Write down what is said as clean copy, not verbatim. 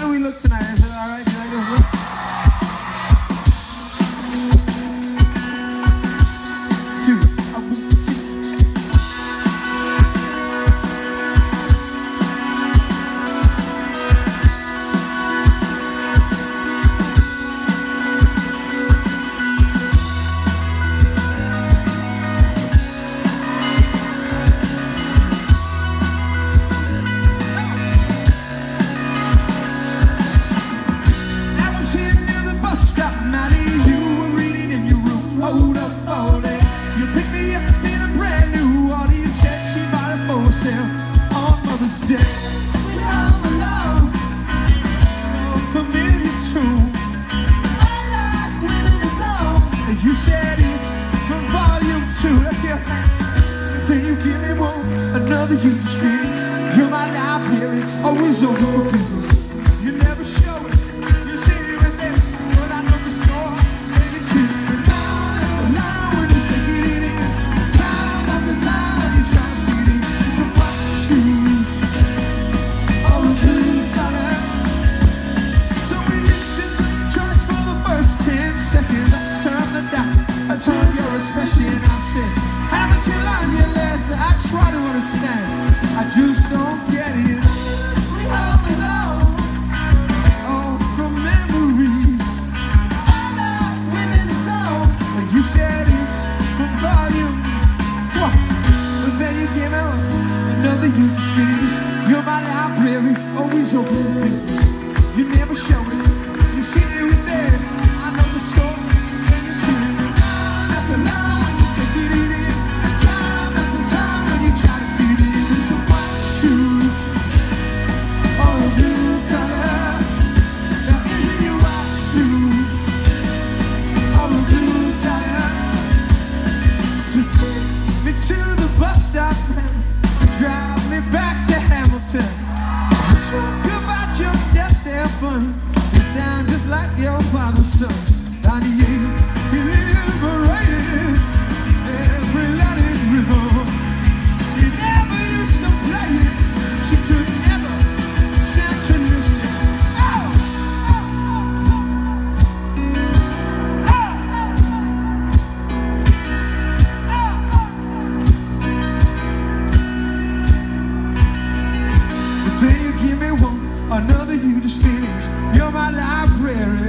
do we look tonight? Is it all right? Do you like this look? You said it's from volume 2. Let's hear it. Then you give me one, another you just finish. You're my library, always open for business. You never show it, you see it right there, but I know the score. And you keep it down when you take it in. Time after time, you try to fit in some white shoes, all the blue color. So we listen to the choice for the first 10 seconds. I turn your expression, I said, haven't you learned your lesson? I try to understand, I just don't get it. We all belong, all from memories. I like women's songs, and you said it's from volume 1. But then you give me another you just finished. You're my library, always open for business. You never show it, you see it right there. I know the score. Drive me back to Hamilton. Talk about your step there fun. You sound just like your father's son. 98, he liberated every Latin rhythm. He never used to play it. She could never stand to listen. Then you give me one, another you just finished. You're my library,